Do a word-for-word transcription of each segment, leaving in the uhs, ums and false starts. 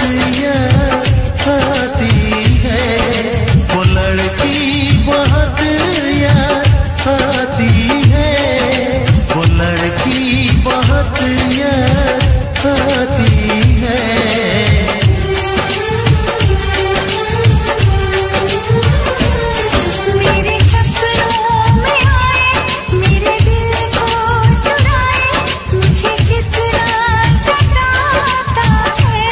याद आती है, वो लड़की बहुत याद आती है, वो लड़की बहुत याद आती है। मेरे सपनों में आए, मेरे दिल को चुराए, मुझे कितना सताता है।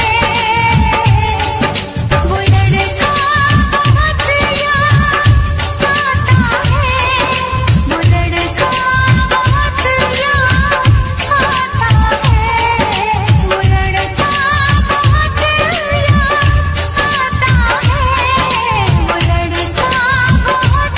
वो लड़का बहुत याद आता है, वो लड़का बहुत याद आता है, वो लड़का बहुत याद आता है, वो लड़का बहुत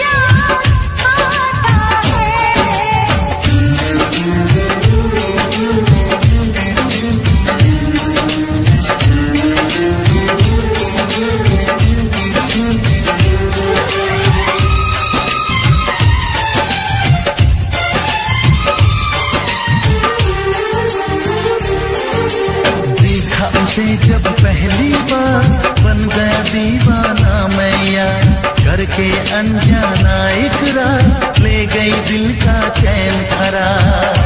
देखा उसे जब पहली बार, बन गया दीवाना मैं यार, करके अनजाना इकरार, ले गई दिल का चैन करार।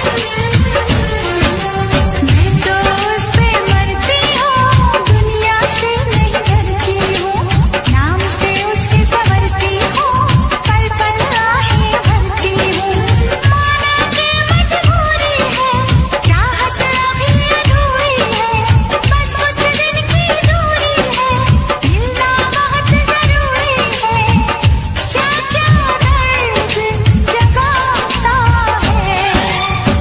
मैं तो उस पे मरती हूँ, दुनिया से नहीं डरती हूँ, नाम से उसके संवरती हूँ, पल पल आहें भरती हूँ। माना कि मजबूरी है, चाहत अभी अधूरी है, बस कुछ दिन की दूरी है, मिलना बहुत जरूरी है। क्या क्या दर्द जगाता है।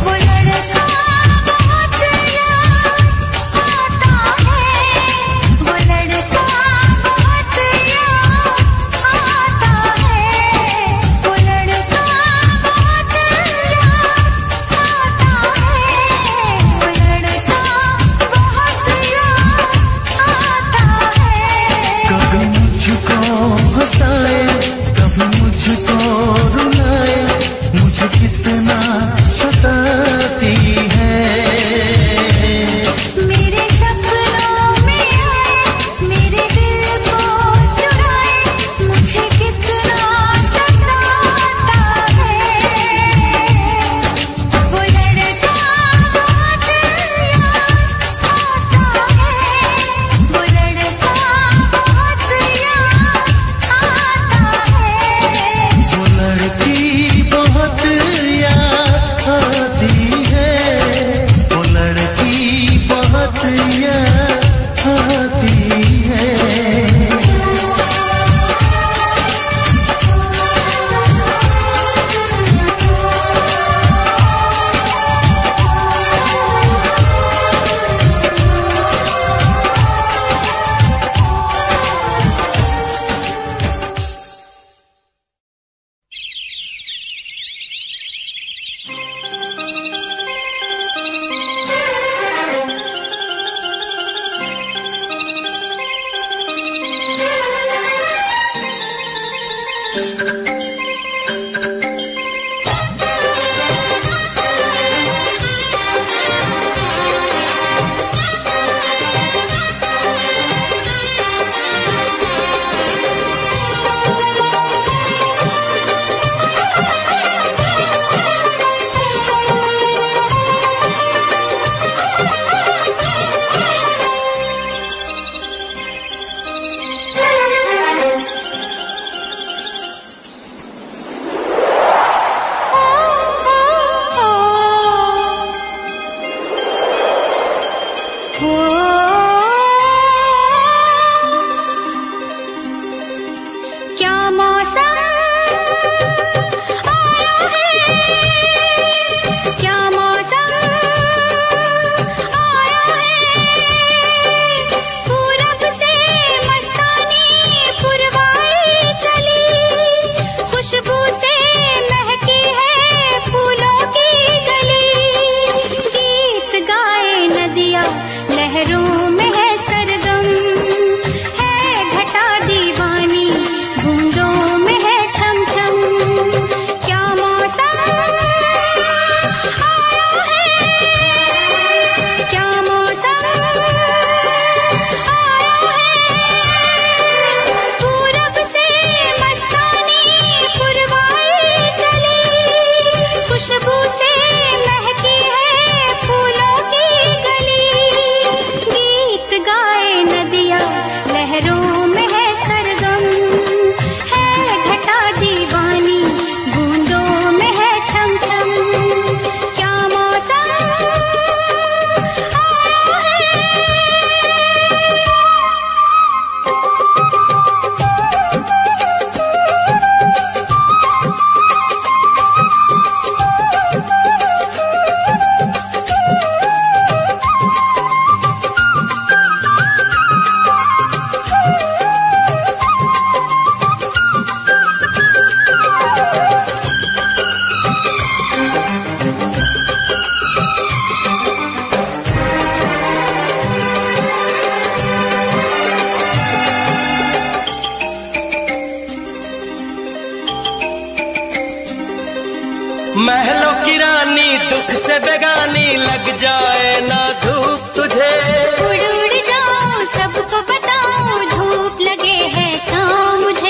की रानी दुख से बेगानी लग जाए ना धूप तुझे। उड़ उड़ जाऊं सबको बताऊं धूप लगे है छाँव मुझे।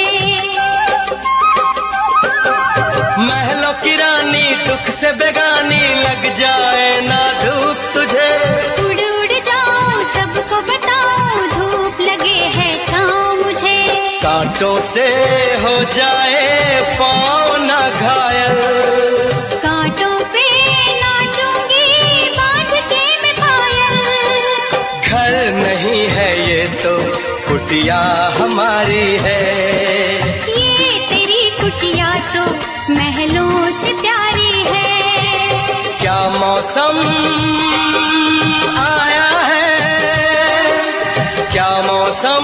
महलों की रानी दुख से बेगानी लग जाए ना धूप तुझे। उड़ उड़ जाऊं सबको बताऊं धूप लगे है छाँव मुझे। कांटों से हो जाए पाँव ना घायल, कांटों पे नाचूंगी बांध के मैं पायल। घर नहीं है ये तो कुटिया हमारी है। ये तेरी कुटिया तो महलों से प्यारी है। क्या मौसम आया है, क्या मौसम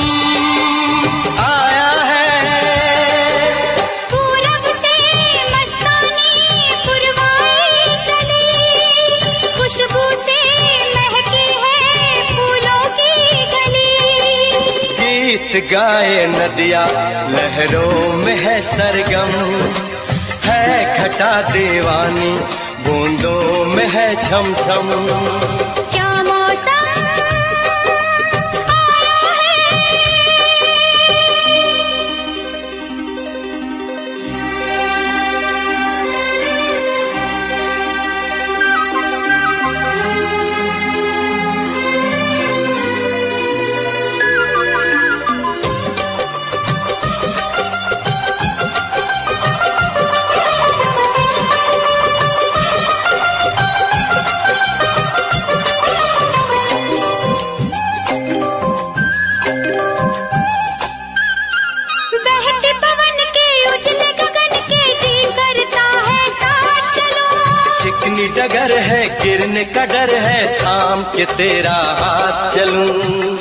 आया है। पूरब से मस्तानी पुरवाई चली, खुशबू से महकी है फूलों की गली। गीत गाए नदिया लहरों में है सरगम, है घटा दीवानी बूंदों में है छम छम। क्या मौसम आया है। बहते पवन के उजले गगन के जी करता है साथ चलूं। चिकनी डगर है गिरने का डर है थाम के तेरा हाथ चलूं।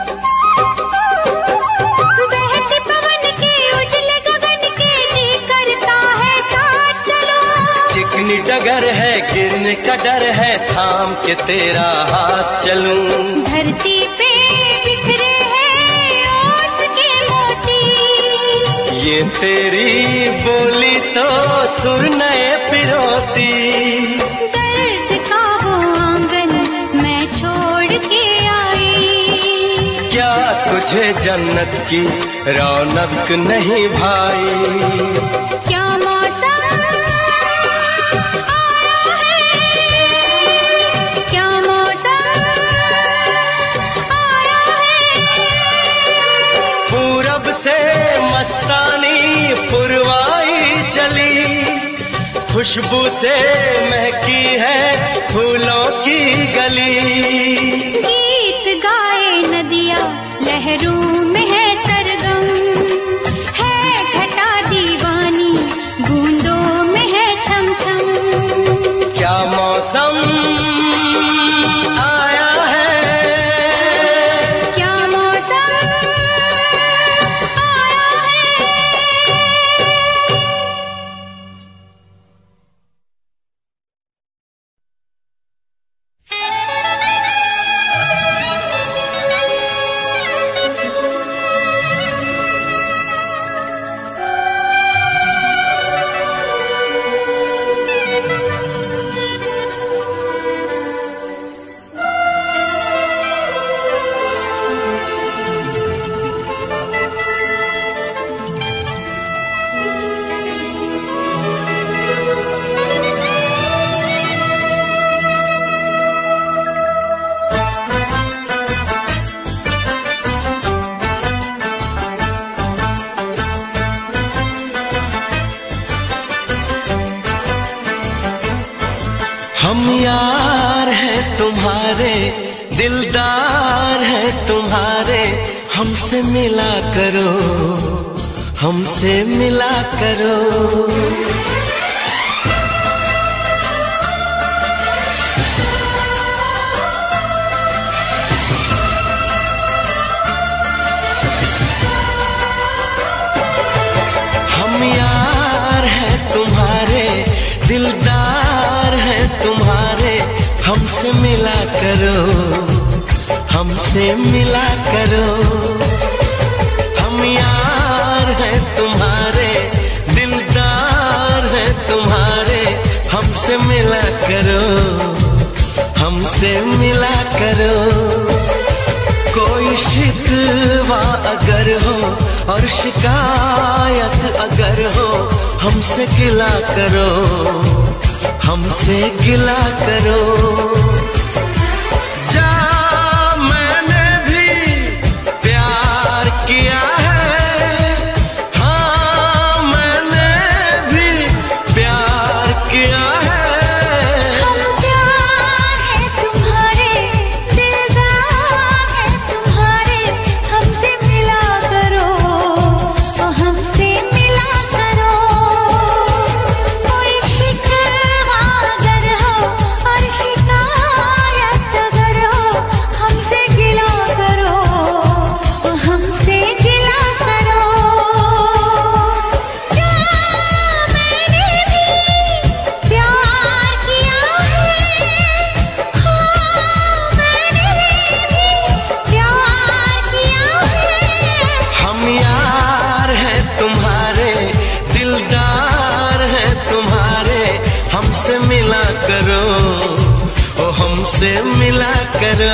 बहते पवन के उजले गगन के जी करता है साथ चलूं। चिकनी डगर है गिरने का डर है थाम के तेरा हाथ चलूं। धरती पे बिखरे हैं ओस के मोती, ये तेरी बोली तो सुर नए पिरोती। दर्द का वो आंगन मैं छोड़ के आई। क्या तुझे जन्नत की रौनक नहीं भाई। क्या मौसम आया है, क्या मौसम आया है। पूरब से मस्तानी पुरवाई चली, खुशबू से महकी है फूलों की गली। गीत गाए नदिया लहरों में है सरगम, है घटा दीवानी बूंदों में है छम छम। क्या मौसम आया है, क्या मौसम आया है। हम यार हैं तुम्हारे, दिलदार हैं तुम्हारे, हमसे मिला करो, हमसे मिला करो। हम यार हैं तुम्हारे, दिलदार हैं तुम्हारे, हमसे मिला करो, हमसे मिला करो। हम यार हैं तुम्हारे, दिलदार हैं तुम्हारे, हमसे करो, हमसे मिला करो। कोई शिकवा अगर हो और शिकायत अगर हो, हमसे गिला करो, हमसे गिला करो। जा मैंने भी प्यार किया है, हाँ मैंने भी प्यार किया है। हम प्यार है तुम्हारे, दिलदार है तुम्हारे, हमसे मिला करो, ओ हमसे मिला करो। कोई शिकवा अगर हो और शिकायत अगर हो, हमसे गिला करो, ओ हमसे गिला करो। जा मैंने भी प्यार किया है, हाँ मैंने भी प्यार किया है। हम यार हैं तुम्हारे, दिलदार हैं तुम्हारे, हमसे मिला करो, ओ हमसे मिला करो।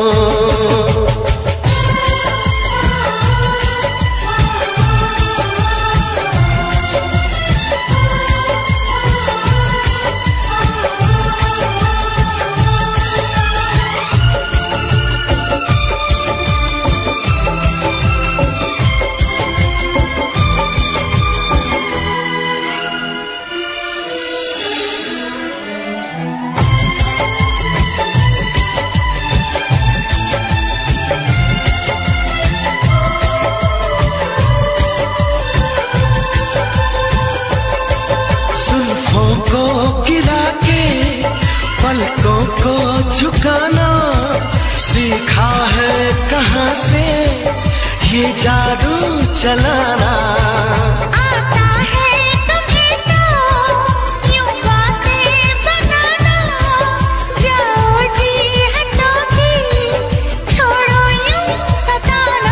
जुल्फों को गिरा के पलकों को झुकाना सीखा है कहाँ से ये जादू चलाना। आता है तुम्हें तो यूं बातें बनाना, जाओ जी हटो जी, छोड़ो यूं सताना।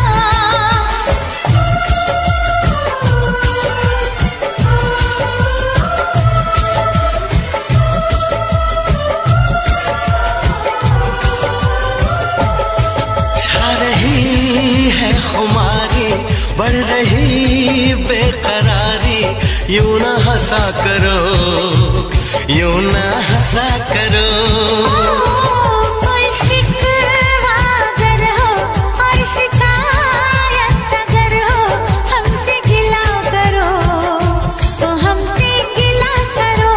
छा रही है खुमारी, बढ़ रही बेकरारी, यूं ना हंसा करो, यूं ना हंसा करो। कोई शिकवा अगर हो और शिकायत अगर हो, हमसे गिला करो, तो हमसे गिला करो।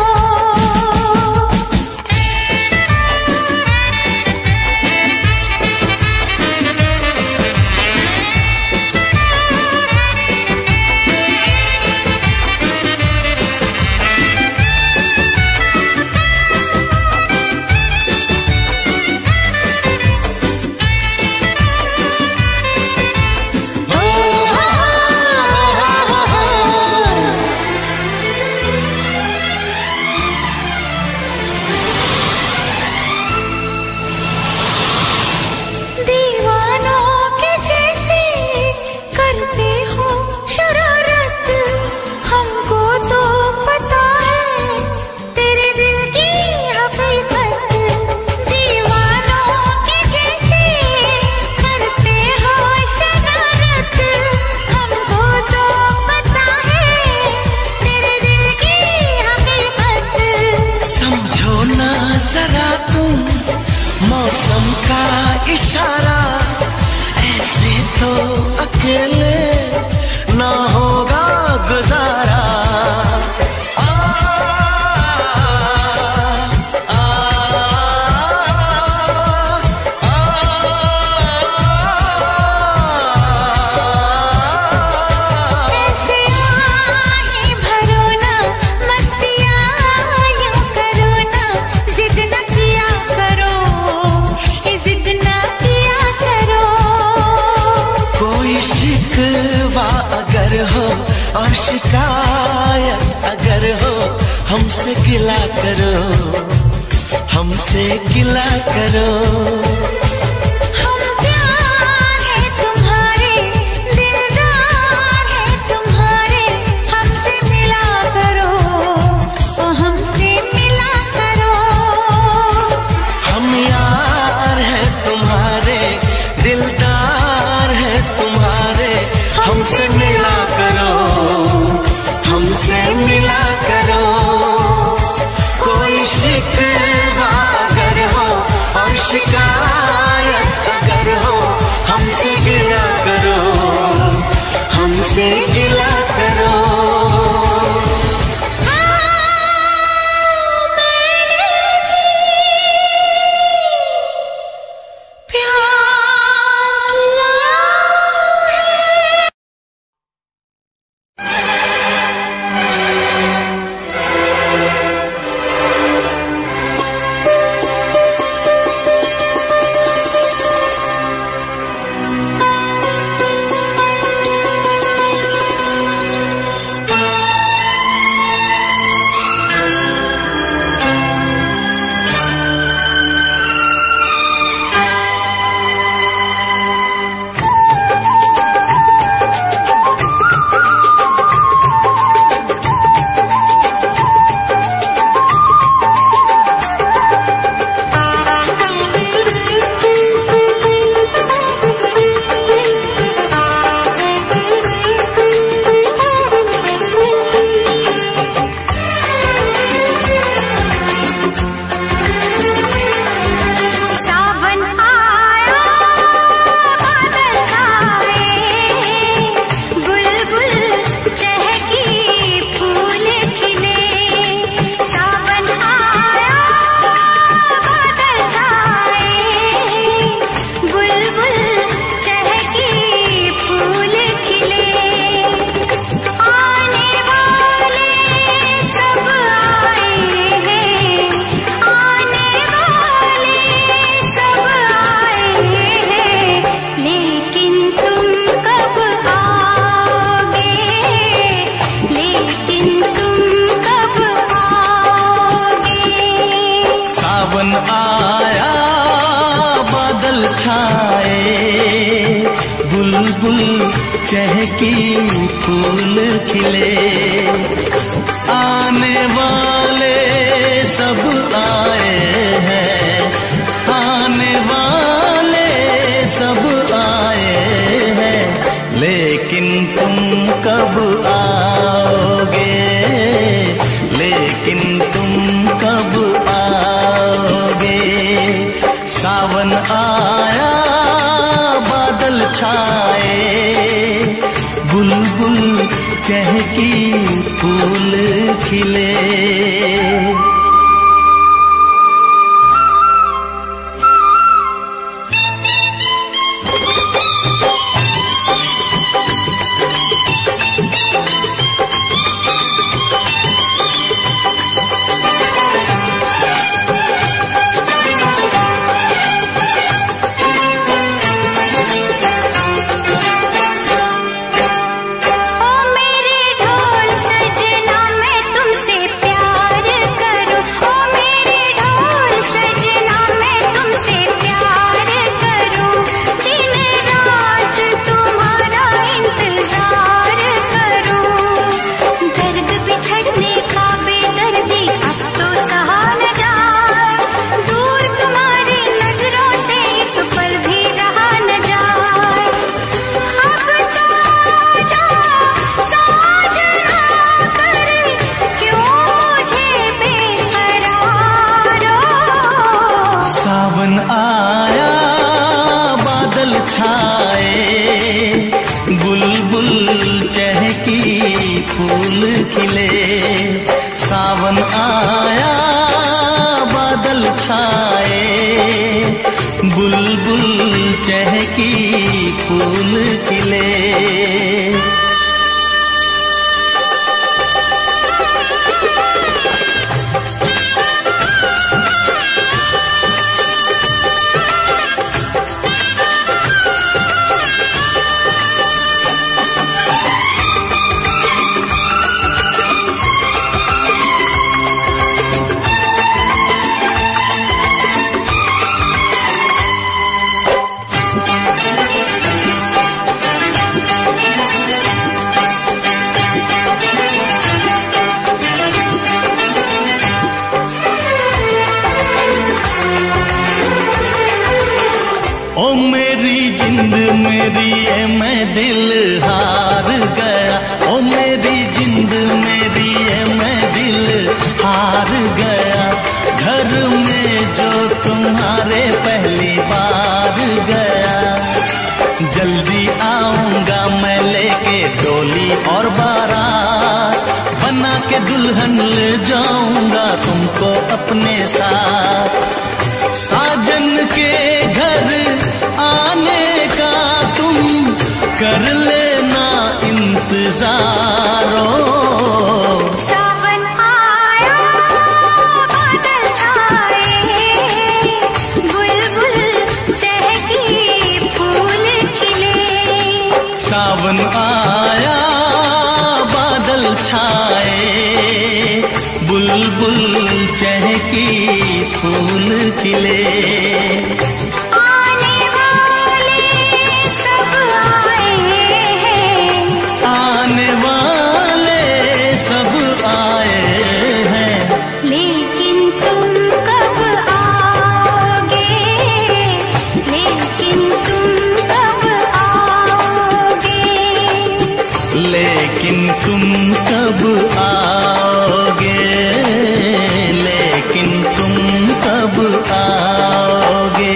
दीवानों के जैसे करते हो शरारत, हमको तो पता है तेरे दिल की हकीकत। दीवानों के जैसे करते हो शरारत, हमको तो पता है तेरे दिल की हकीकत। समझो ना जरा तुम मौसम का इशारा, ऐसे तो अकेले ना होगा गुजारा। आ, आ, आ, ऐसे आहें भरो ना, मस्तियाँ यूं करो ना, जिद न किया करो, ये जिद न किया करो। कोई शिकवा अगर हो और शिकायत अगर हो, हमसे गिला करो, हमसे गिला करो। हम प्यार है तुम्हारे, दिलदार है तुम्हारे, हमसे मिला करो, ओ हमसे मिला करो। से गिला करो। चहकी फूल खिले, आने वाले सब आए हैं, आने वाले सब आए हैं, लेकिन तुम कब आओगे, लेकिन तुम कब आओगे। सावन आया बादल छाए, बुलबुल चहकी फूल खिले। फूल खिले, सावन आया बादल छाए, बुलबुल चहकी फूल खिले। ओ मेरी जिंद मेरी ए मैं दिल हार गया, ओ मेरी जिंद मेरी ए मैं दिल हार गया, घर में जो तुम्हारे पहली बार गया, जल्दी आऊंगा मैं लेके डोली और बारात, बना के दुल्हन ले जाऊंगा तुमको अपने साथ। साजन के घर आने का तुम कर लेना इंतजारो। सावन आया बादल छाए, बुलबुल चहकी फूल खिले। सावन आया बादल छाए, बुलबुल चहकी फूल खिले। आने वाले सब आए हैं, आने वाले सब आए हैं, लेकिन तुम कब आओगे, लेकिन तुम कब आओगे। लेकिन तुम कब आओगे, लेकिन तुम कब आओगे।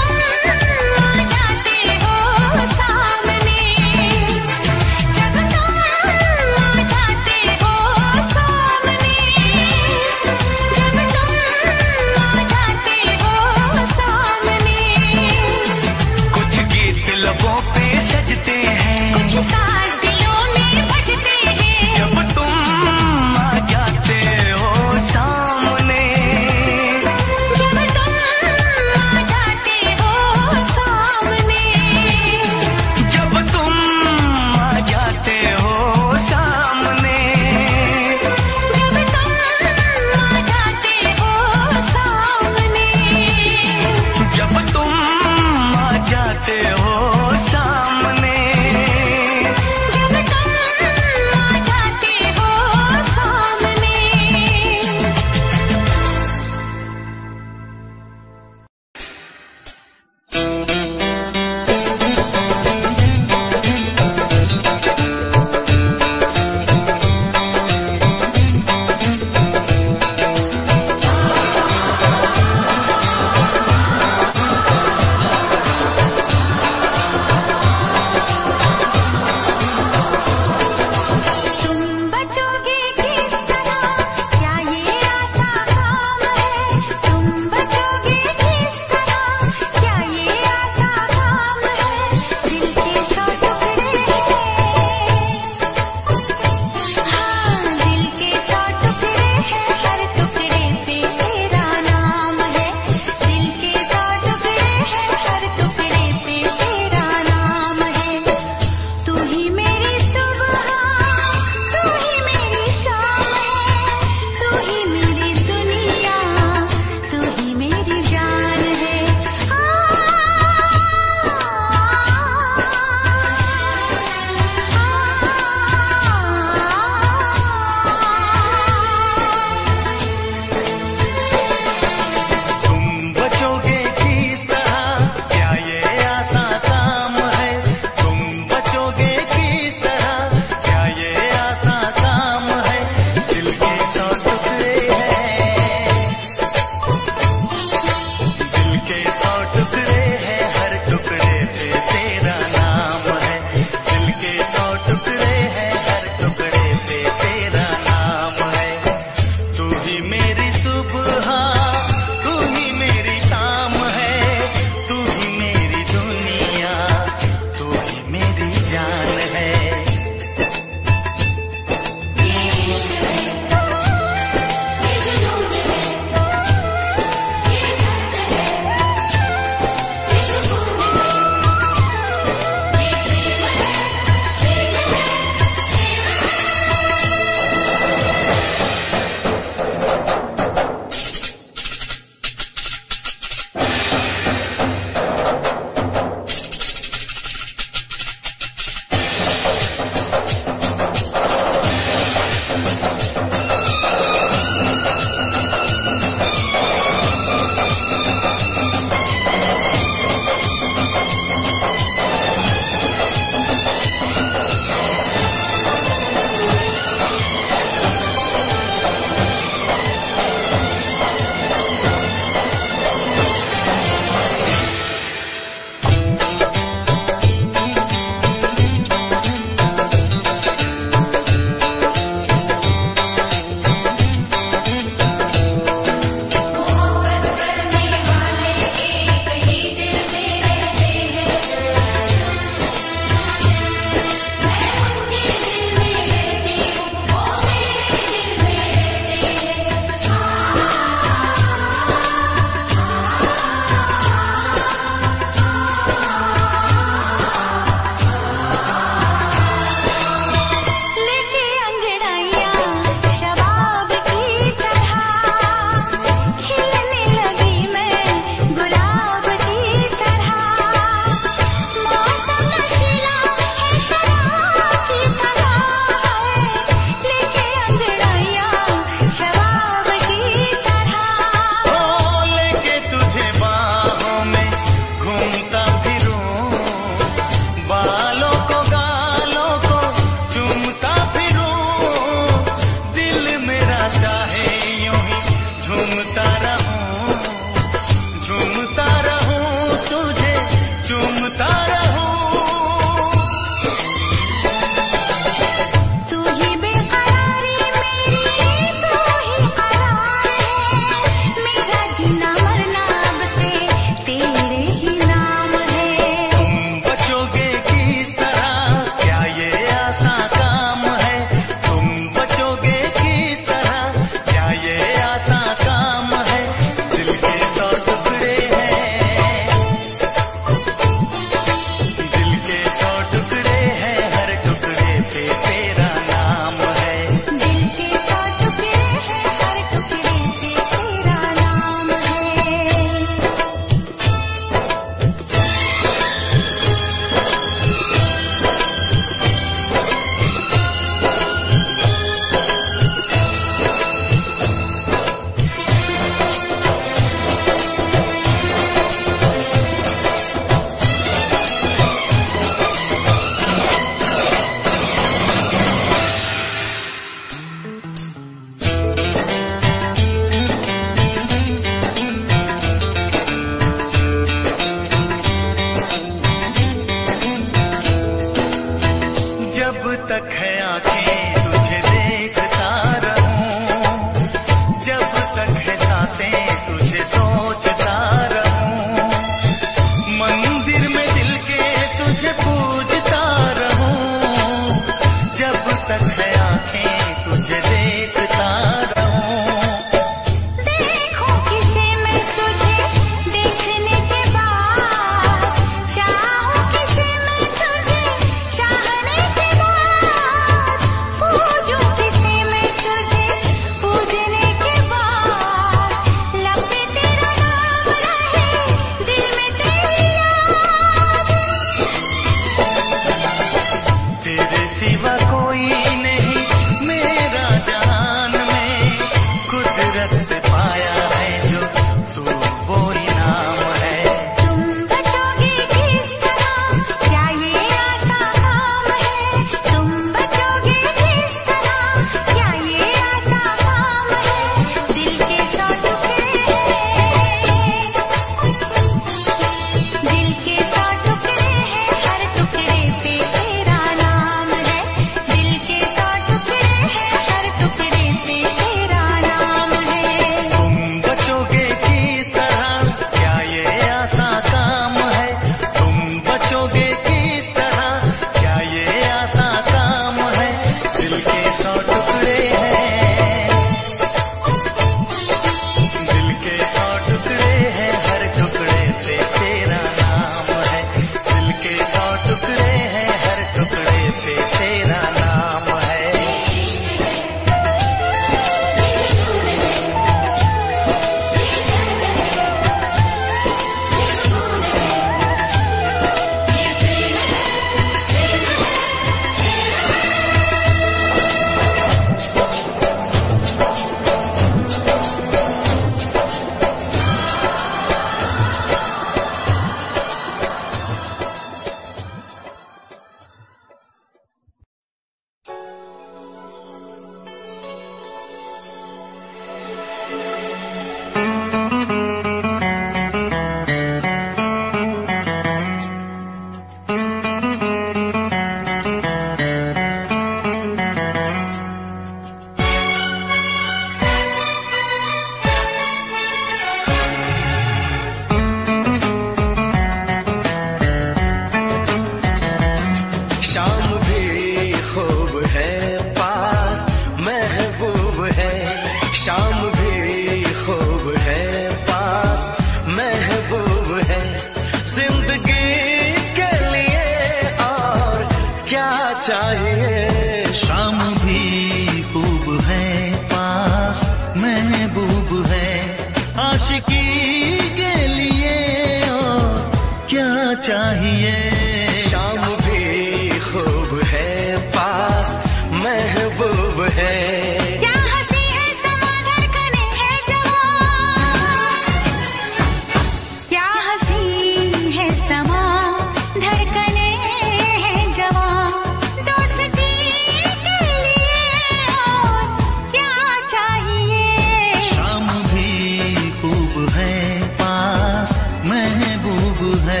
चाहिए। शाम भी खूब है पास महबूब है, आशिकी के लिए और क्या चाहिए। शाम भी खूब है पास महबूब है, क्या हंसी है समा धड़कने है जवां, क्या हंसी है समा धड़कने है जवां, दोस्ती के लिए और क्या चाहिए। शाम भी खूब है पास महबूब है।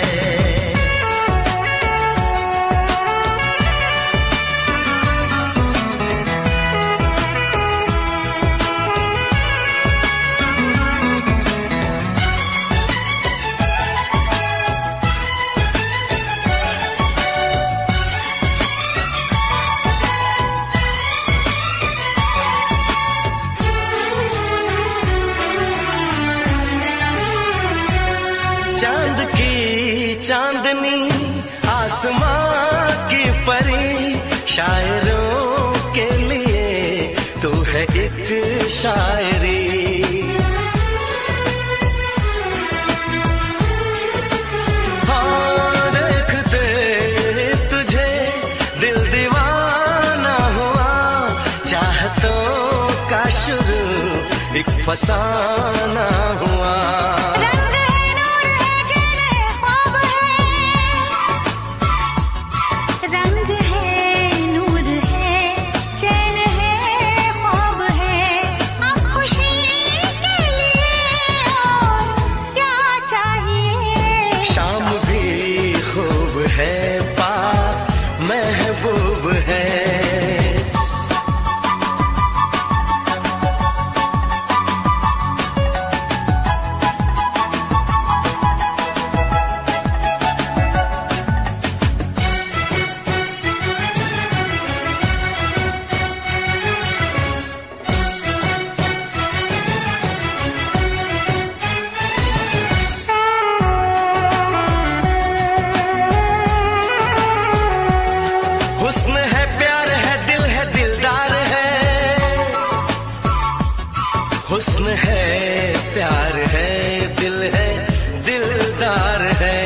चांद की चांदनी आसमां की परी, शायरों के लिए तू है एक शायरी। हाँ देखते तुझे दिल दीवाना हुआ, चाहतों का शुरू एक फसाना हुआ। है पास महबूब है। हुस्न है प्यार है दिल है दिलदार है, हुस्न है प्यार है दिल है दिलदार है।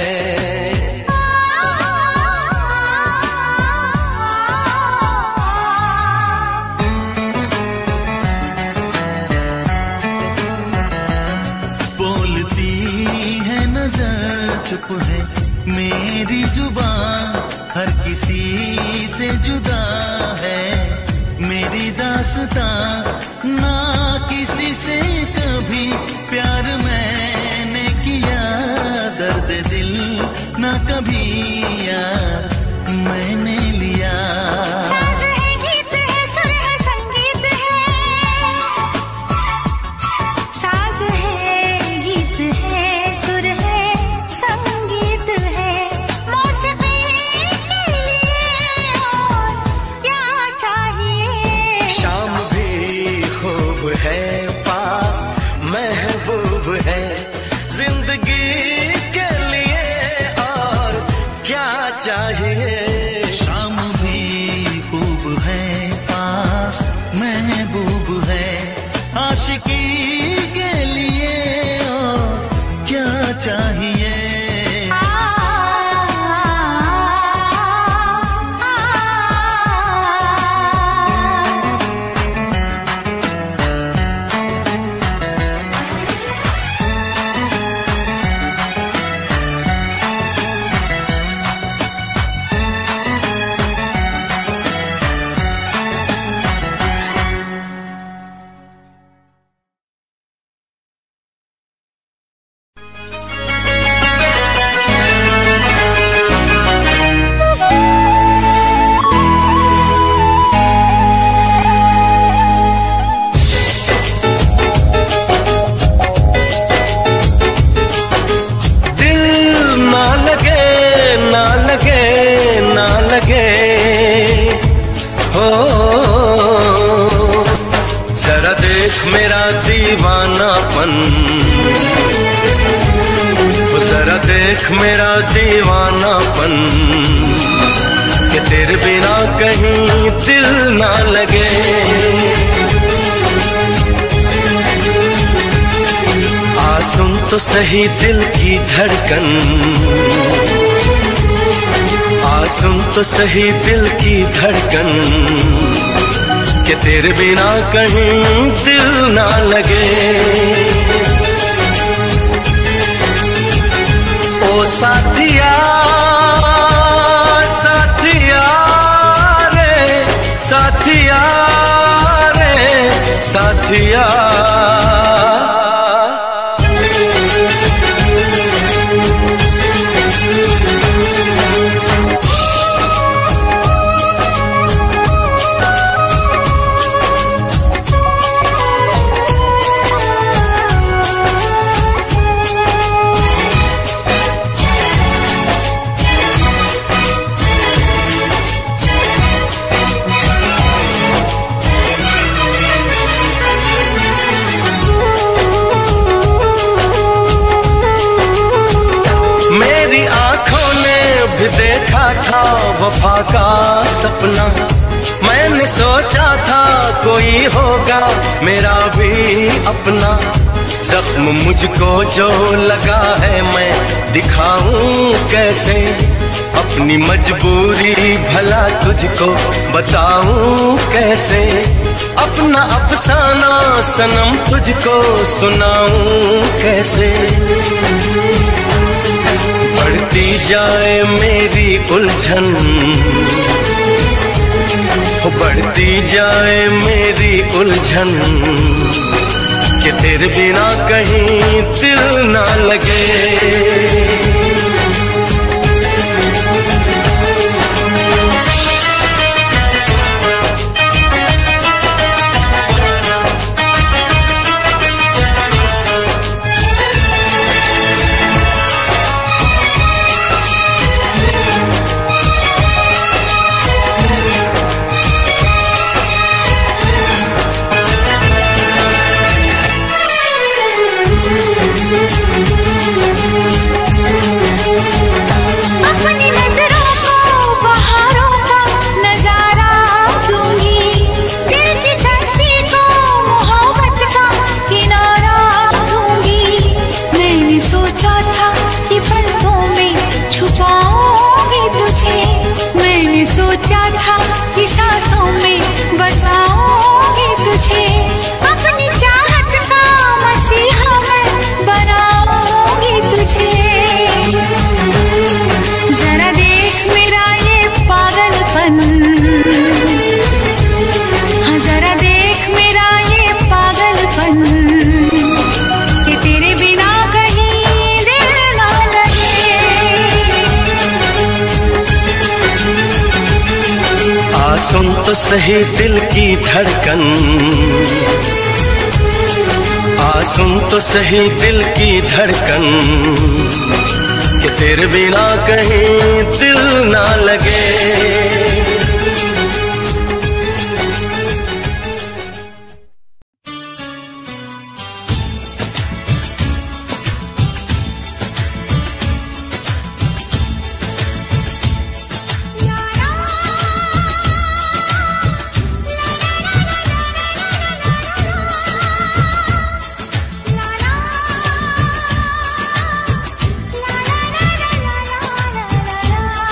बोलती है नजर चुप है मेरी जुबान, हर किसी से जुदा है मेरी दास्तां, ना किसी से कभी प्यार मैंने किया, दर्द दिल ना कभी यार मैंने लिया। साज है गीत है सुर है संगीत है, साज है गीत है सुर है संगीत है, मौसीकी के लिए और क्या चाहिए। शाम भी खूब है पास महबूब है, जिंदगी के लिए और क्या चाहिए। शाम भी खूब है पास महबूब है, आशिकी के लिए और क्या चाहिए। दीवानापन, जरा देख मेरा दीवानापन, कि तेरे बिना कहीं दिल ना लगे। आ सुन तो सही दिल की धड़कन, आ सुन तो सही दिल की धड़कन, कि तेरे बिना कहीं दिल ना लगे। ओ साथिया साथिया रे साथिया रे साथिया, देखा था वफा का सपना, मैंने सोचा था कोई होगा मेरा भी अपना। जख्म मुझको जो लगा है मैं दिखाऊं कैसे, अपनी मजबूरी भला तुझको बताऊं कैसे। अपना अफसाना सनम तुझको सुनाऊं कैसे। बढ़ती जाए मेरी उलझन, बढ़ती जाए मेरी उलझन, कि तेरे बिना कहीं दिल ना लगे। सुन तो सही दिल की धड़कन, आ सुन तो सही दिल की धड़कन, कि तेरे बिना कहीं दिल ना लगे। la la la la la la la la la la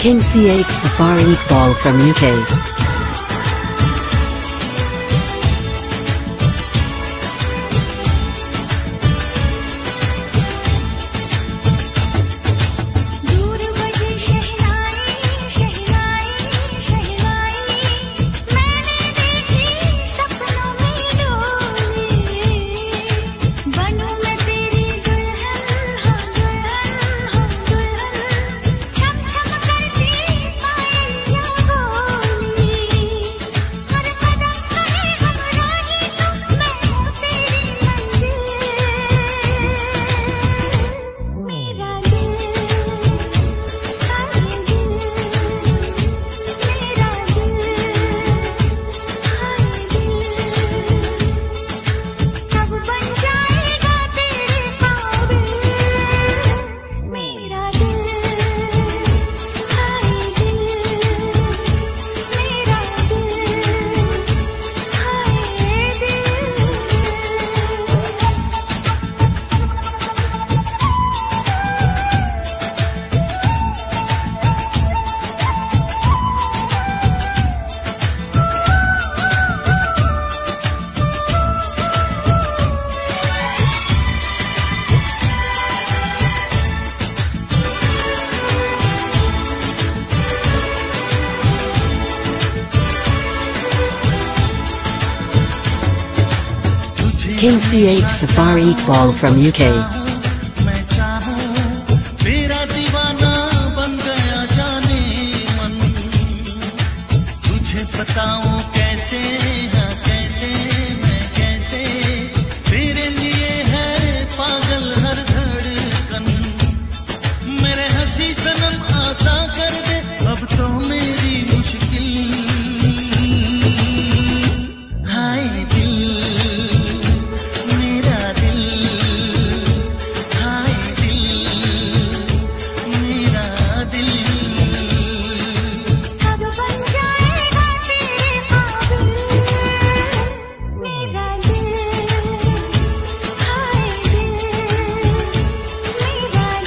King C H Safari Iqbal from U K. दूर बजे शहनाई शहनाई शहनाई मैंने देखी सपनों में डोली बनूं मैं तेरी दुल्हन हाँ दुल्हन हाँ दुल्हन छम छम करती पायलियां बोली हर कदम कहे हमराही तो मैं हूँ तेरी मंजिल मेरा दिल हाय दिल मेरा दिल हाय दिल कब बन जाएगा तेरे काबिल मेरा दिल हाय दिल मेरा King C H Safari Iqbal from U K. मैं चाहूं मेरा दीवाना बन गया जाने मन तुझे बताऊं कैसे हाँ कैसे मैं कैसे तेरे लिए है पागल हर धड़कन मेरे हंसी सनम आशा कर दे अब तो मेरी मुश्किल हाय दिल मेरा दिल हाय दिल मेरा दिल कब बन जाएगा तेरे काबिल मेरा दिल हाय दिल मेरा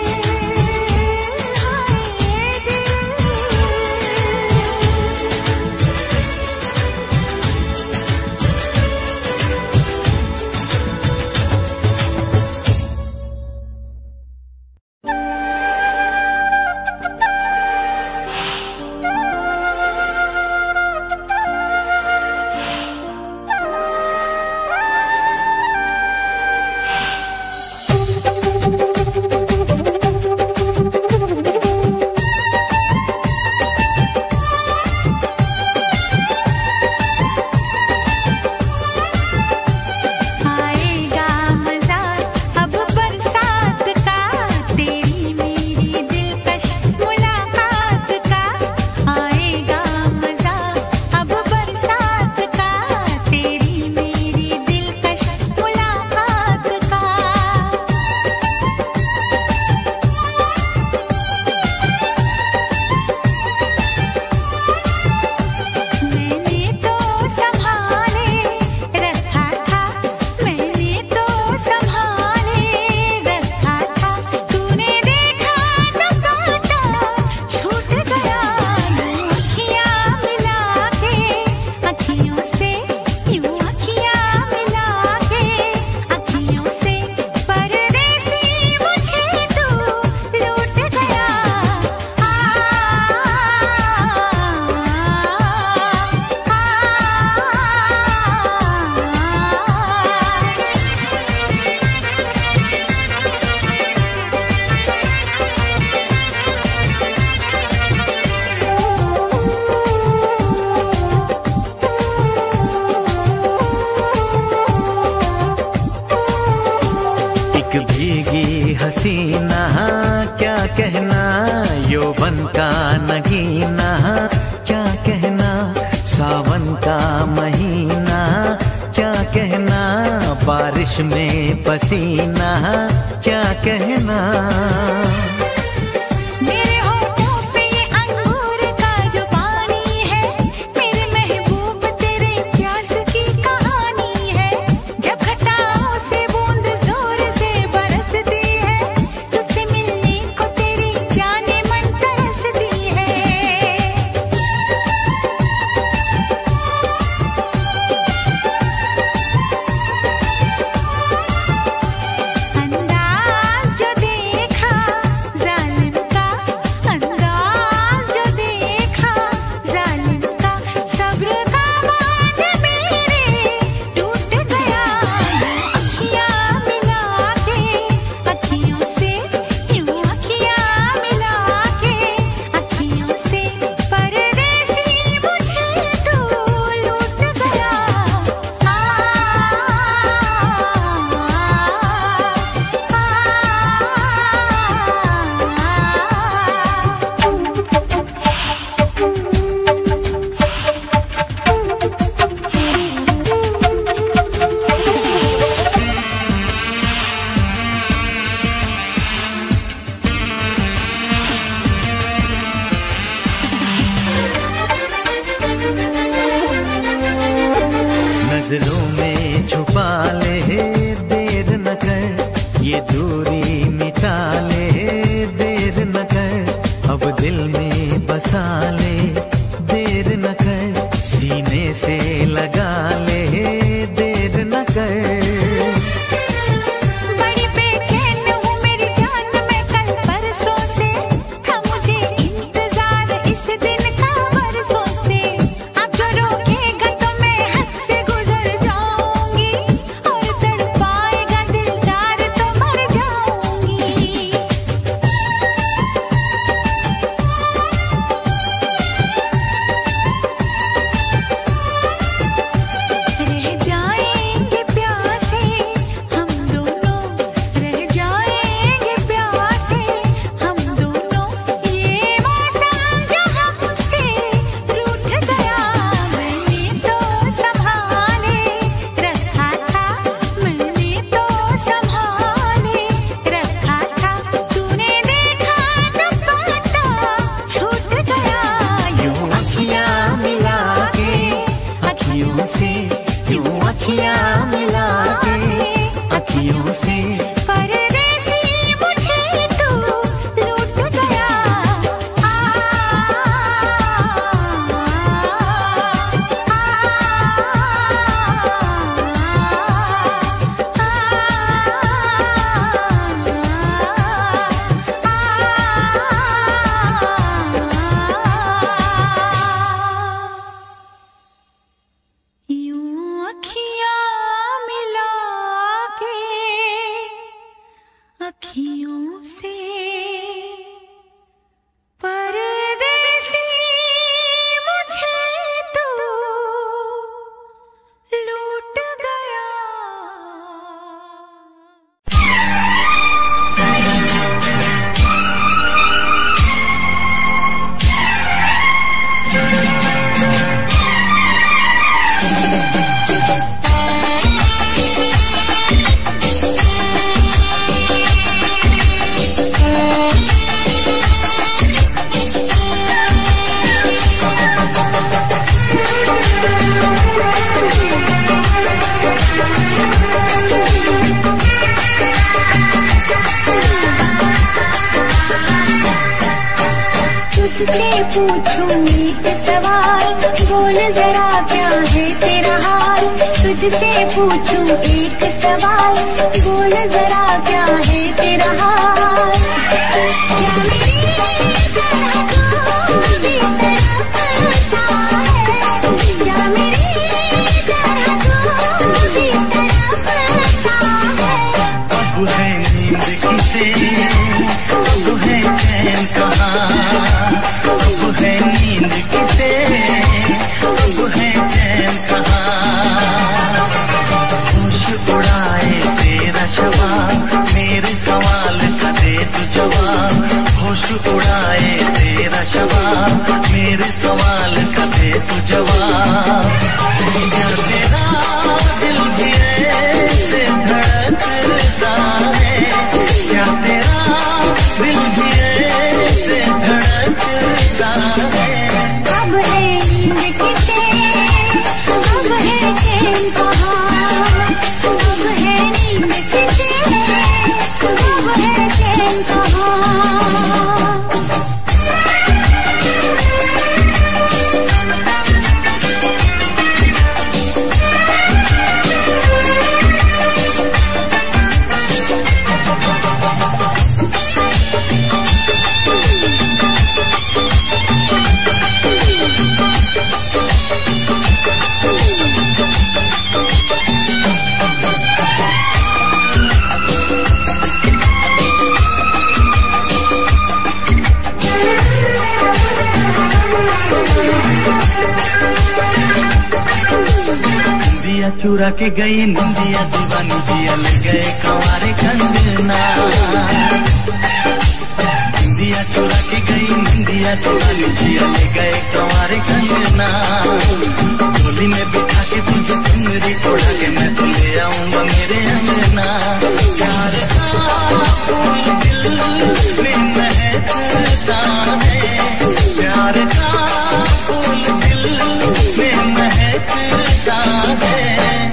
हसीना क्या कहना, यौवन का नगीना क्या कहना, सावन का महीना क्या कहना, बारिश में पसीना क्या कहना। नजरों में छुपा ले, देर न कर, ये दूरी मिटा ले, देर न कर, अब दिल में बसा ले, देर न कर, सीने से लगा ले, देर न कर। पूछूं एक सवाल, बोल जरा क्या है तेरा हाल। तुझसे पूछूं एक सवाल, बोल जरा क्या है तेरा हाल। क्या मेरी तरह तू भी तड़पता है। अब है नींद किसे, अब है चैन कहाँ, अब है नींद किसे, अब है चैन कहाँ। होश उड़ाए तेरा शवाब, मेरे सवाल का दे तू जवाब। होश उड़ाए तेरा शवाब, मेरे सवाल का दे तू जवाब। क्या तेरा दिल भी ऐसे धड़कता है, क्या तेरा दिल भी ऐसे धड़कता है। अब है नींद किसे, अब है चैन कहाँ। अब है नींद किसे, अब है चैन कहाँ। निंदिया चुरा के गई निंदिया, दीवानी दिया ले गए कंवारे कंगना। निंदिया चुरा के गई निंदिया, दीवानी दिया ले गए कंवारे कंगना। झोली में बिठा के तुझे चुनरी ओढ़ा के मैं तो ले आऊंगा मेरे अंगना। प्यार का फूल दिल में महकता है, प्यार का फूल दिल में महकता है।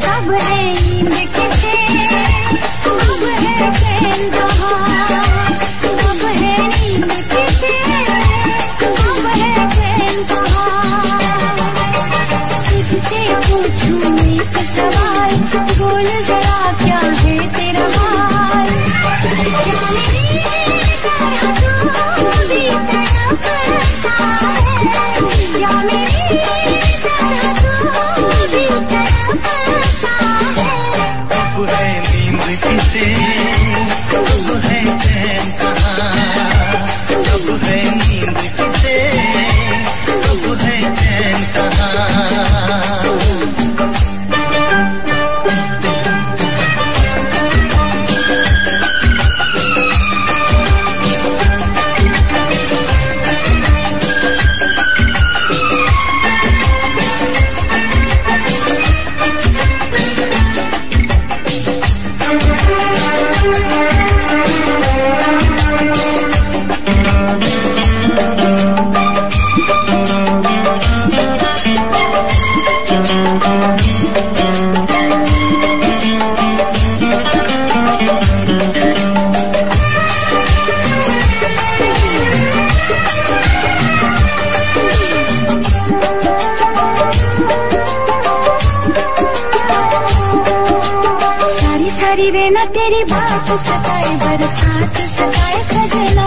सारी रहना तेरी बात सताए बरसात सताए सजना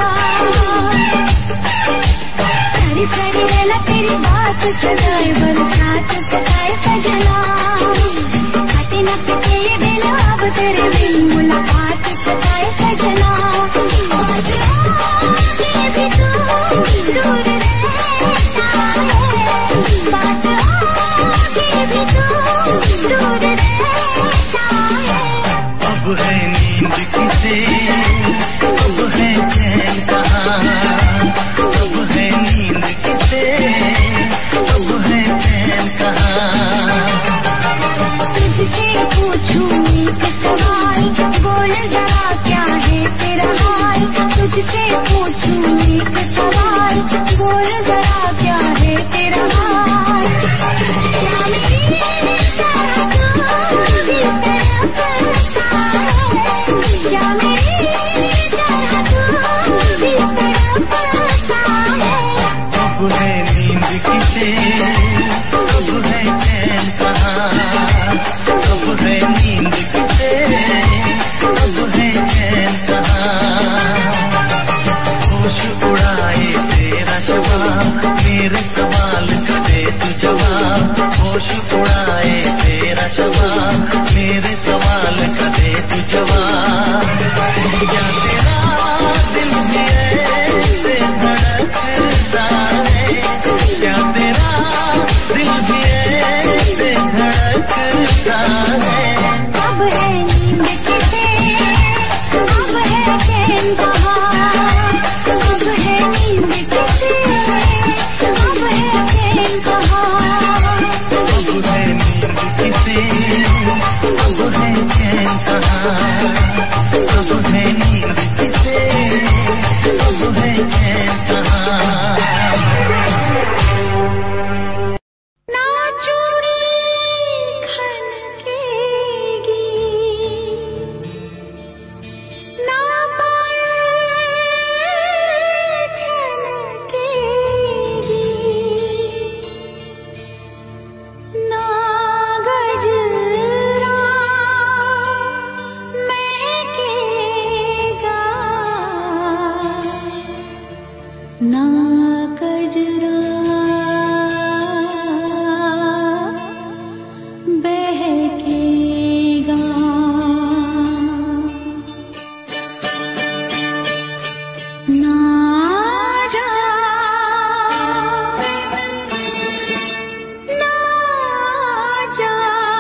सारी सारी रहना तेरी बात सताए बरसात सताए सजना खाते न पीते ये दिल अब तेरे बिन मुलाकात सताए सजना आगे भी तू दूर रहता है बात आगे भी तू दूर रहता है अब है नींद किसे अब है चैन कहाँ अब है नींद किसे अब है चैन कहाँ तुझसे पूछूं एक सवाल बोल जरा क्या है तेरा हाल तुझसे पूछूं एक सवाल बोल जरा क्या है तेरा हाल क्या मेरी तरह तू भी तड़पता है क्या मेरी तरह तू भी तड़पता है अब है नींद किसे अब है चैन कहाँ अब है नींद किसे अब है चैन कहाँ होश उड़ाए तेरा शवाब मेरे सवाल का दे तू जवाब होश उड़ाए तेरा शवाब मेरे सवाल का दे तू जवाब क्या तेरा दिल भी ऐसे धड़कता है क्या तेरा दिल भी ऐसे धड़कता है अब है नींद किसे अब है चैन कहाँ अब है नींद किसे अब है चैन कहाँ अब है नींद किसे अब है चैन कहाँ अब है नींद किसे अब है चैन कहाँ ना चूड़ी खनकेगी ना पायल छनकेगी ना गजरा महकेगा ना गजरा बहकेगा ना जा ना जा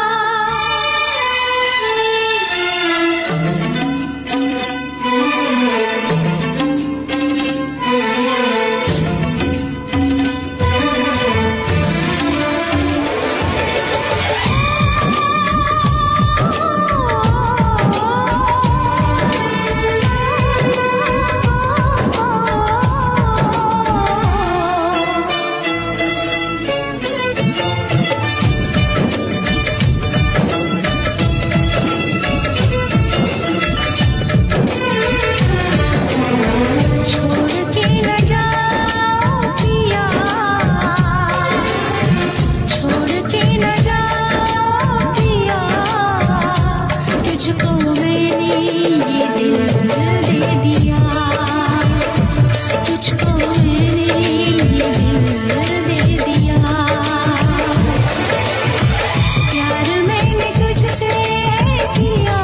छोड़ के न जाओ पिया छोड़ के न जाओ पिया तुझको मैंने ये दिल दे दिया तुझको मैंने ये दिल दे दिया प्यार मैंने तुझसे किया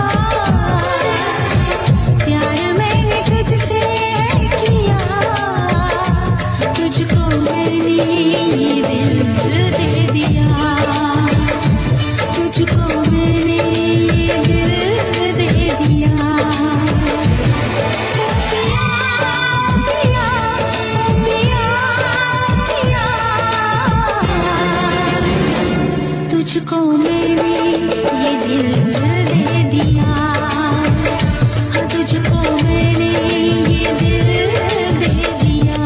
प्यार मैंने तुझसे किया तुझको मैंने ये दिल दे दिया तुझको मैंने ये दिल दे दिया पिया पिया पिया पिया तुझको मैंने ये दिल दे दिया हाँ तुझको मैंने ये दिल दे दिया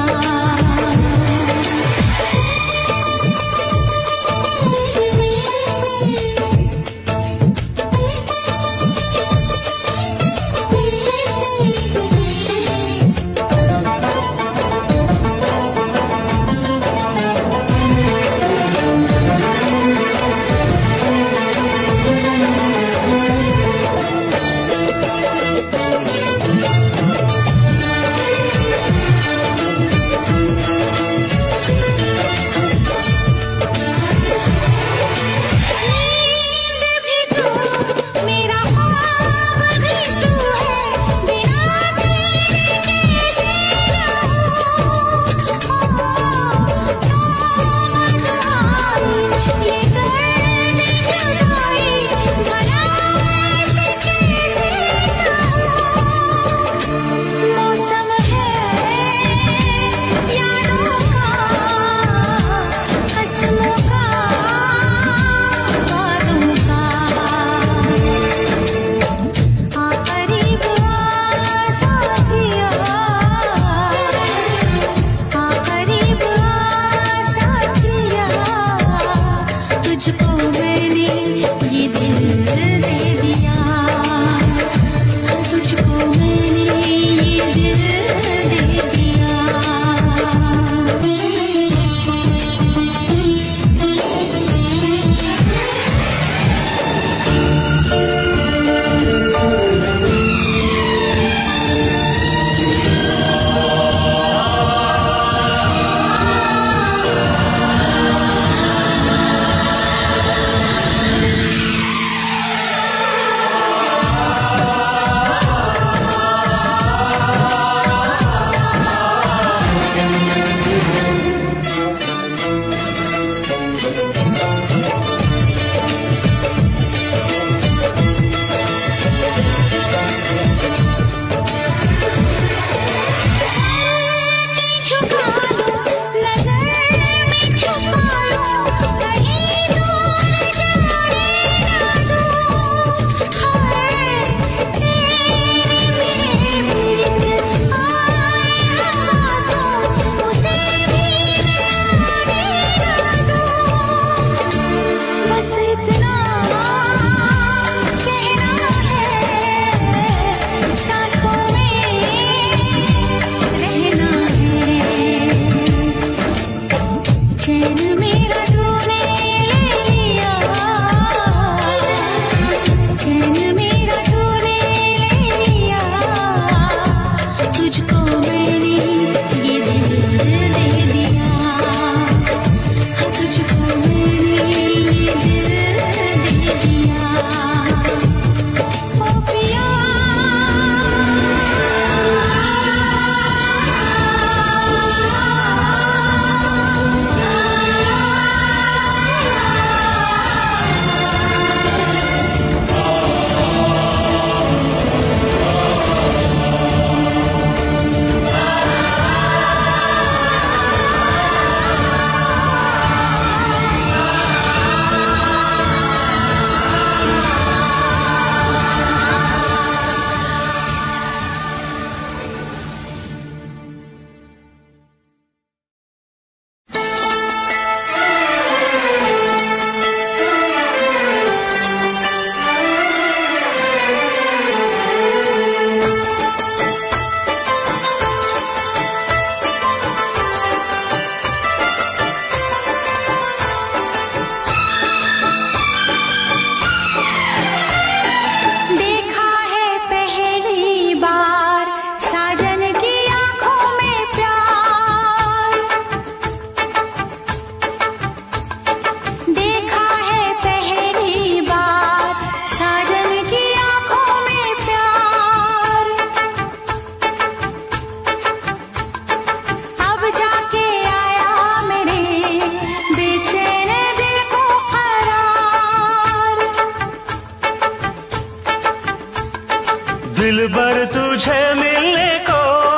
दिलबर तुझे मिलने को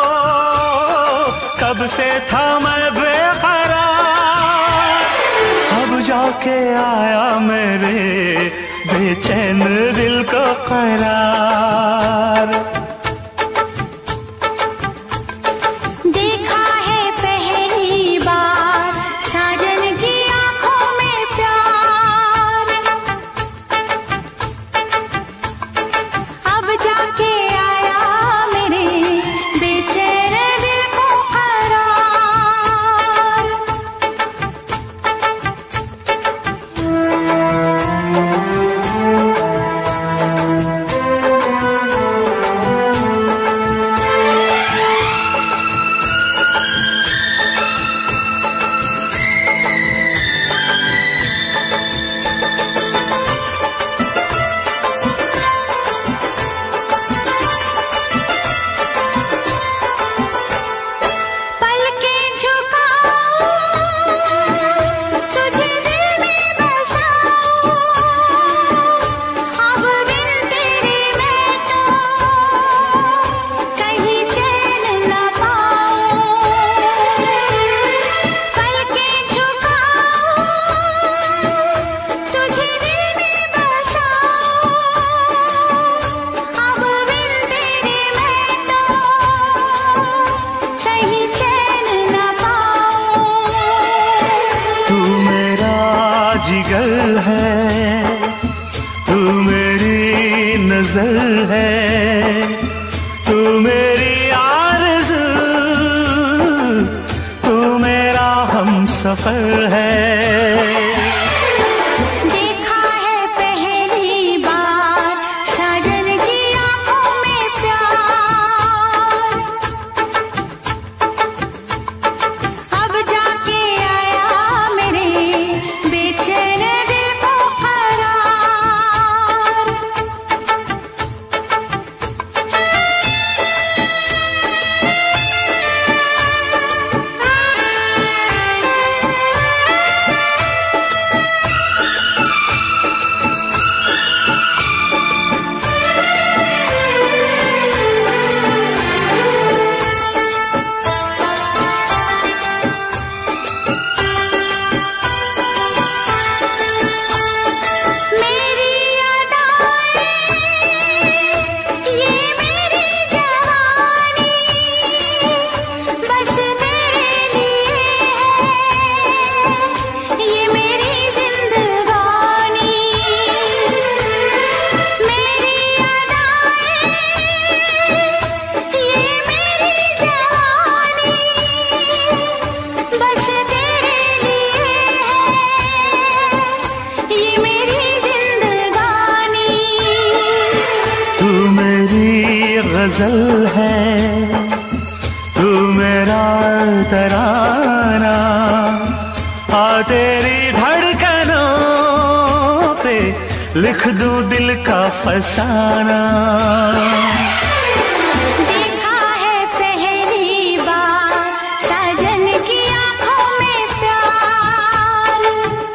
कब से था मैं बेकरार, अब जाके आया मेरे बेचैन दिल को करार। देखा है पहली बार साजन की आंखों में प्यार, अब जाके आया मेरे बेचैन दिल को करार। जिगर है तू मेरी नजर है, तू मेरी आरज़ू, तू मेरा हमसफर है। देखा है पहली बार साजन की आंखों में प्यार, अब जाके आया मेरे बेचैन दिल को करार। गजल है तू मेरा तराना, आ तेरी धड़कनों पे लिख दूं दिल का फसाना। देखा है पहली बार साजन की आंखों में प्यार,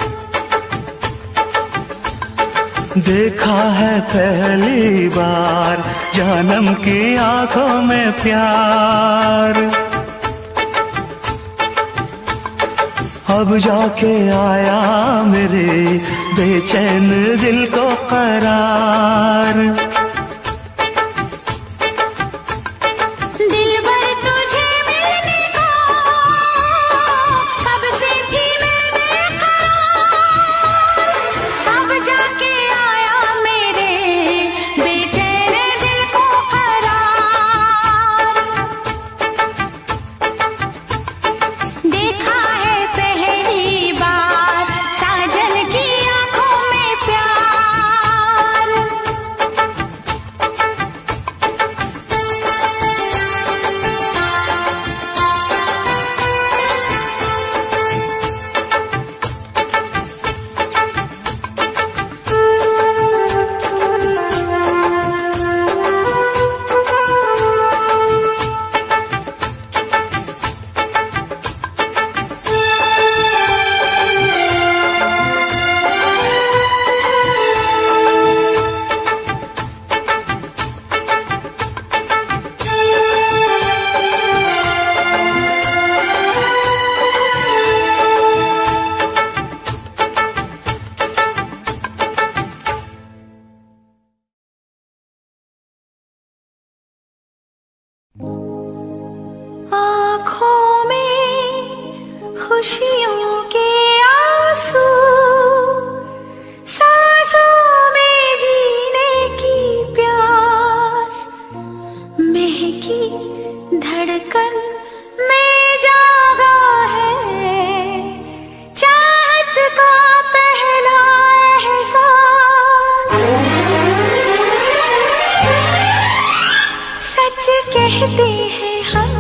देखा है पहली बार जानम की आंखों में प्यार, अब जाके आया मेरे बेचैन दिल को करार। दिलबर तुझे मिलने को कब से थी मैं बेकरार, अब जाके आया मेरे बेचैन दिल को करार। देखा है पहली बार साजन की आंखों में प्यार, खुशियों के आंसू, सांसों में जीने की प्यास, महकी धड़कन में जागा है चाहत का पहला एहसास। सच कहते हैं हम,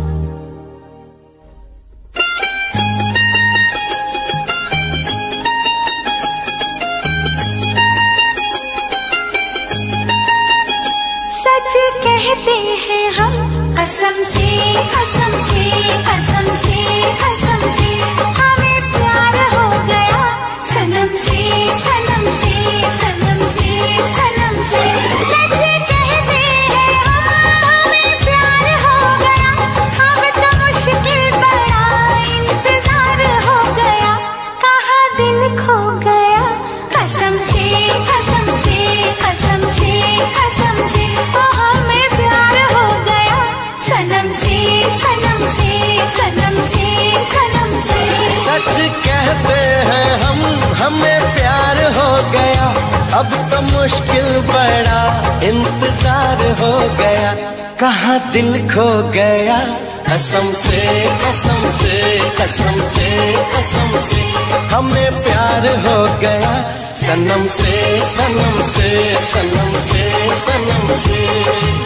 सच कहते हैं हम, कसम से कसम से कसम से कसम से हमें प्यार हो गया, सनम से सनम से सनम से सनम से। सच कहते हैं हम, हमें प्यार हो गया, अब तो मुश्किल बड़ा इंतजार हो गया, कहाँ दिल खो गया, कसम से कसम से कसम से कसम से ओ हमें प्यार हो गया, सनम से सनम से सनम से सनम से। सच कहते हैं हम, हमें प्यार हो गया, अब तो मुश्किल बड़ा इंतजार हो गया, कहाँ दिल खो गया, कसम से कसम से कसम से कसम से हमें प्यार हो गया, सनम से सनम से सनम से सनम से।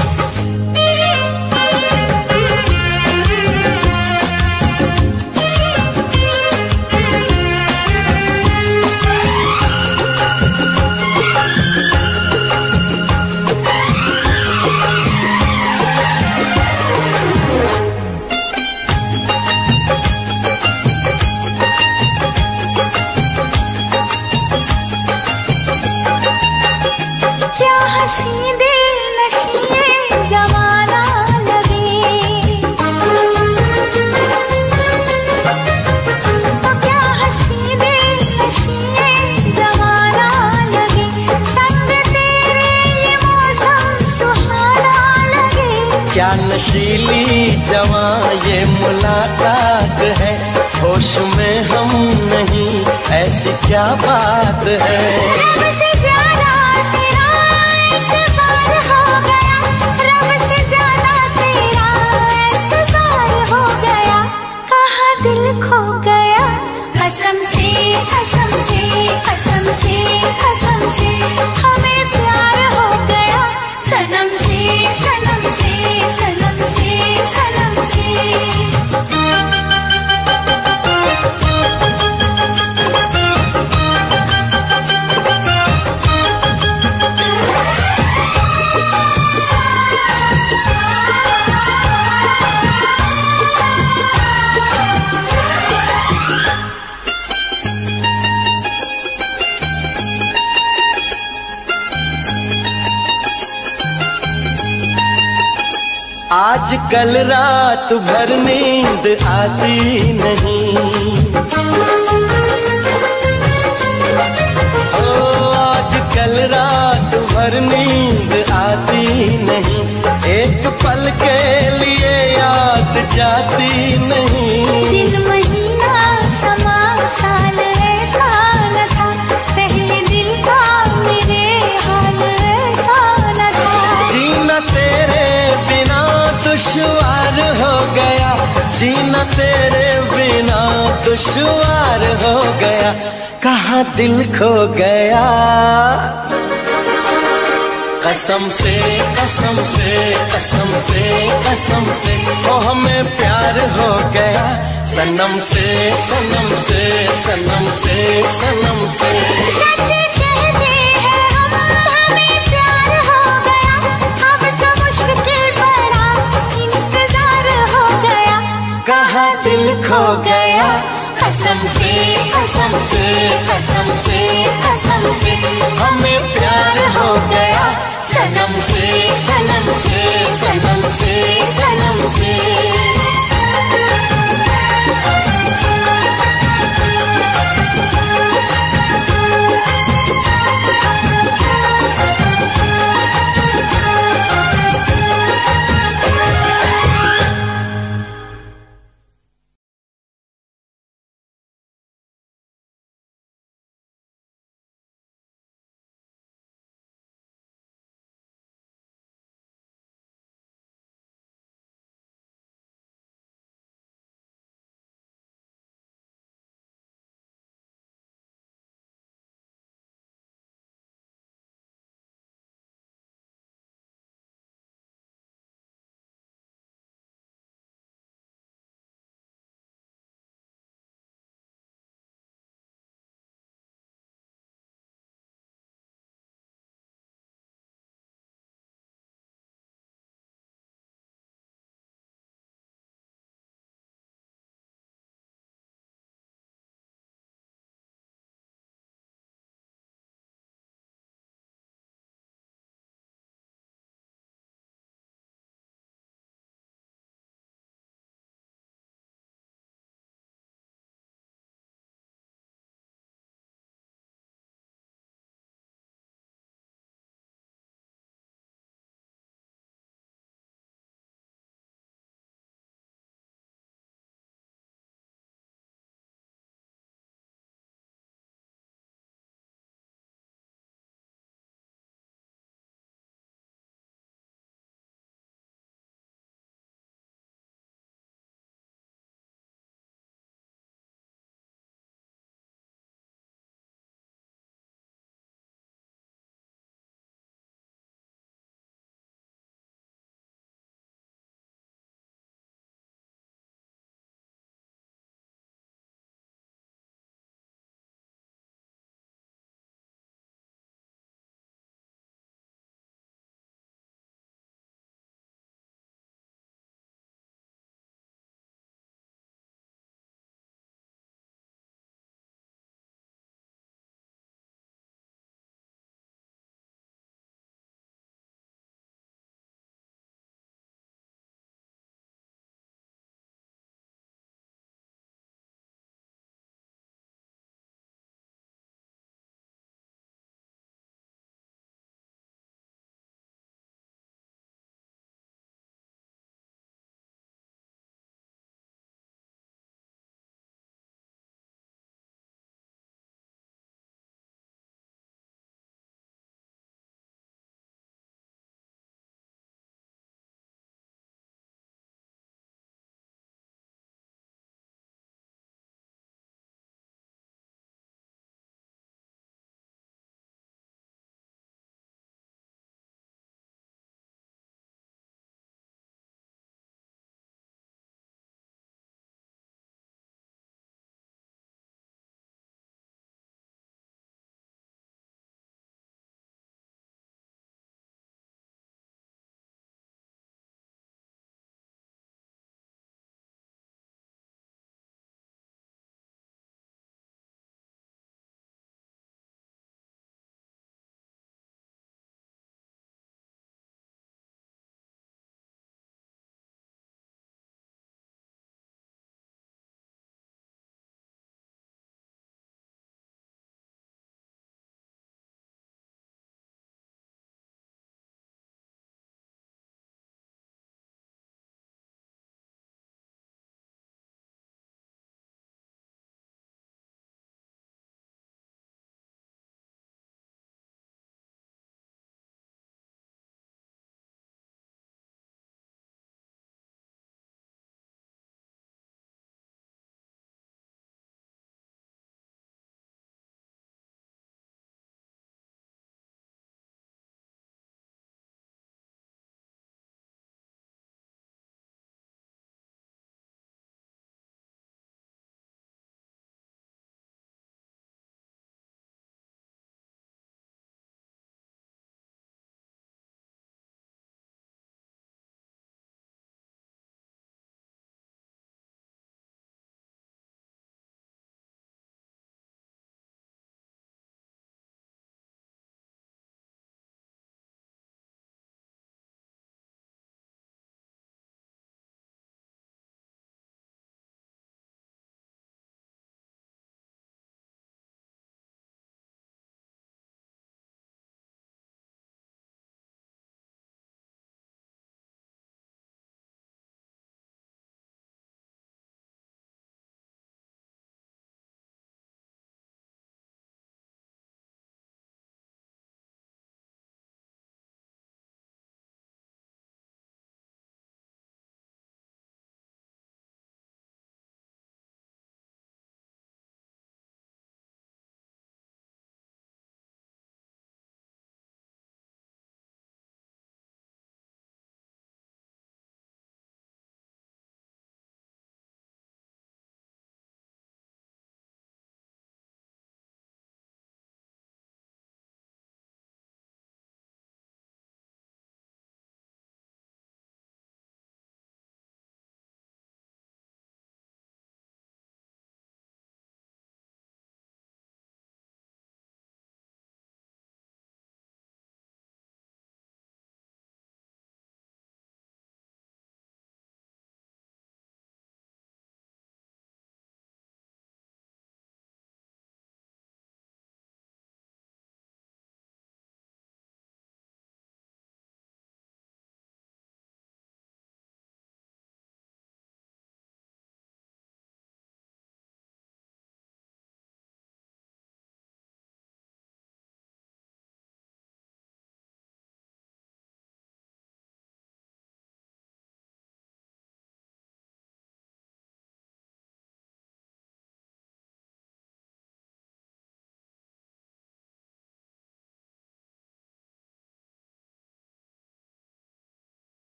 क्या हंसी दिल नशीए जमाना लगे, तो क्या हंसी दिल नशीए जमाना लगे, संग तेरे ये मौसम सुहाना लगे। क्या नशीली जवां ये मुलाकात है, होश में हम नहीं ऐसी क्या बात है। रब से ज्यादा तेरा एतबार हो गया, रब से ज्यादा तेरा एतबार हो गया, कहाँ दिल खो गया, कसम से कसम से कसम से कसम से हमें प्यार हो गया, सनम से सनम से सनम से सनम से। आज कल रात भर नींद आती नहीं, ओ आज कल रात भर नींद आती नहीं, एक पल के लिए याद जाती नहीं। दिन महीना समा साल ऐसा न था, पहले दिल का मेरे हाल ऐसा न था। जीना तेरे बिना दुश्वार हो गया, जीना तेरे बिना दुश्वार हो गया, कहाँ दिल खो गया, कसम से कसम से कसम से कसम से ओ हमें प्यार हो गया, सनम से सनम से सनम से सनम से। सच कहते